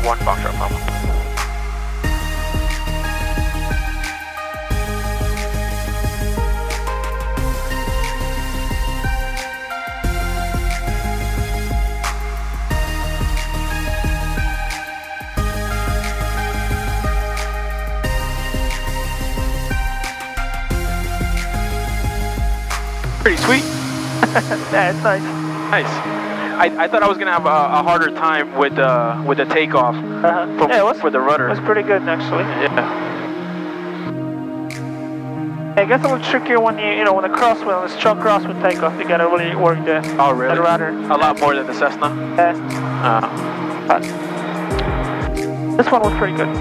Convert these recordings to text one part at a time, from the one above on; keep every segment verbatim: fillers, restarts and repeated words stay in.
one Foxtrot Papa. Pretty sweet. Yeah, it's nice. Nice. I, I thought I was gonna have a, a harder time with uh with the takeoff Uh-huh. for, Yeah, it was, for the rudder. it was pretty good actually. Yeah. Yeah, it gets a little trickier when you you know when the crosswind, when it's chuck crosswind takeoff. You gotta really work the Oh really? the rudder. A lot more than the Cessna. Yeah. Uh, But this one was pretty good.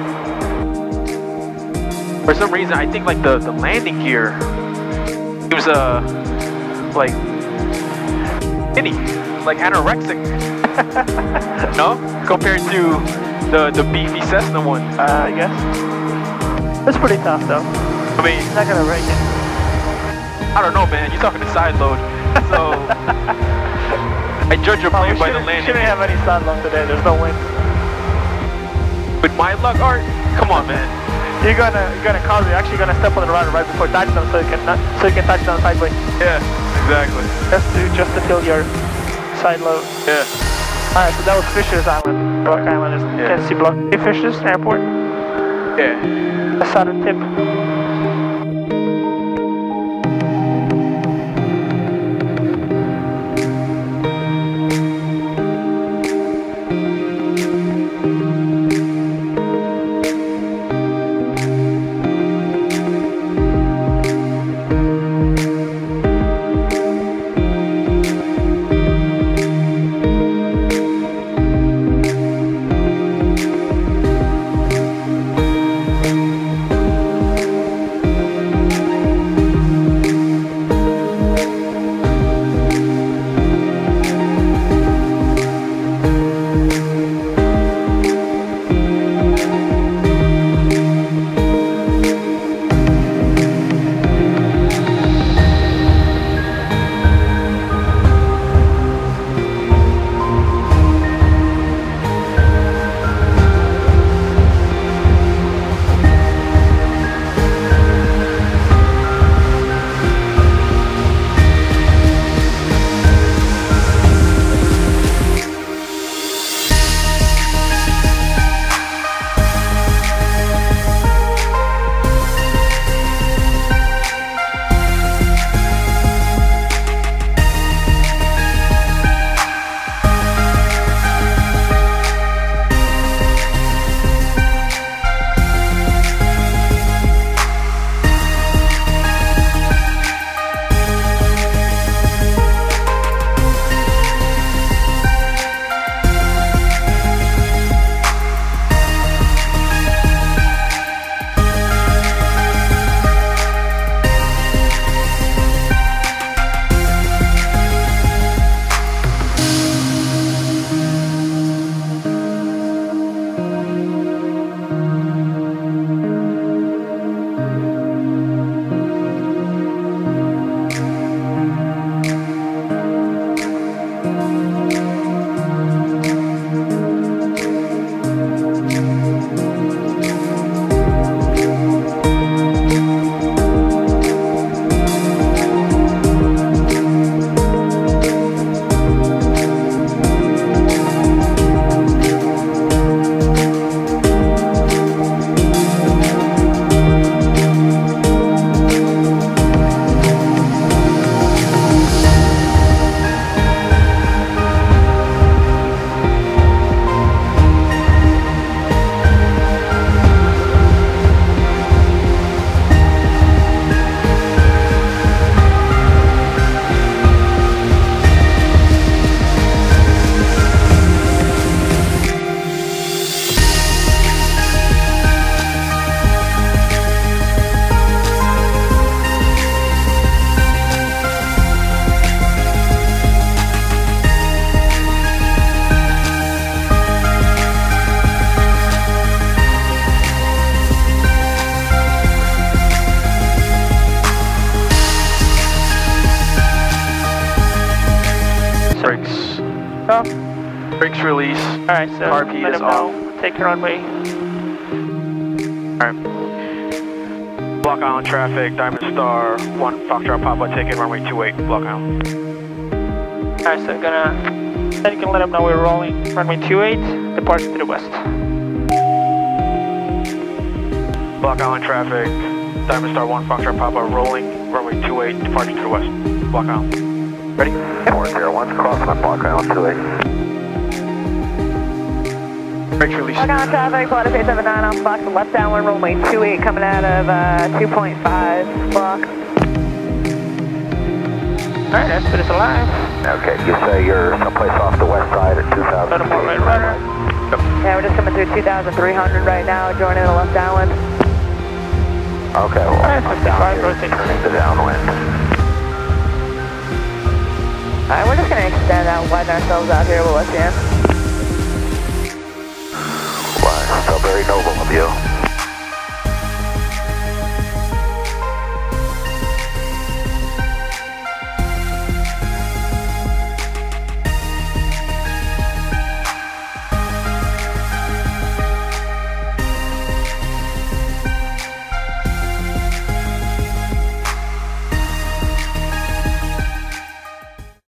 for some reason, I think like the the landing gear seems uh like skinny, like anorexic. No, compared to the the beefy Cessna one. Uh, I guess. It's pretty tough though. I mean, It's not gonna break it. I don't know, man. You're talking to side load, so I judge your Oh, we plane by the shouldn't- landing. shouldn't have any side load today. There's no wind. With my luck, Art, come on, man. You're gonna you're gonna cause you're actually gonna step on the rudder right before touchdown, so you can not, so you can touch down sideways. Yeah, exactly. Just to just to fill your side load. Yeah. Alright, so that was Fisher's Island. Block Island is Yeah. Tennessee Block. Hey, Fisher's Airport. Yeah. The southern tip. Brakes release. Alright, so Car P let is him know. Take your runway. Alright. Block Island traffic, Diamond Star, one Foxtrot Papa taking runway two eight, Block Island. Alright, so gonna, then you can let him know we're rolling runway two eight, departure to the west. Block Island traffic, Diamond Star one Foxtrot Papa rolling, runway two eight, departure to the west, Block Island. Ready? four zero one, crossing on Block Island two eight. Brakes release. Block Island traffic, Florida P seven nine on Fox, left downwind runway two eight coming out of uh, two point five block. Alright, that's but it's alive. Okay, you say you're someplace off the west side at two thousand. Let him more right rudder. Yeah, we're just coming through two thousand three hundred right now, joining the left downwind. Okay, well, Alright, I'm fifty-five, down here, rotate. turning to downwind. Alright, we're just gonna extend out, widen ourselves out here with West Jam. Why, so very noble of you.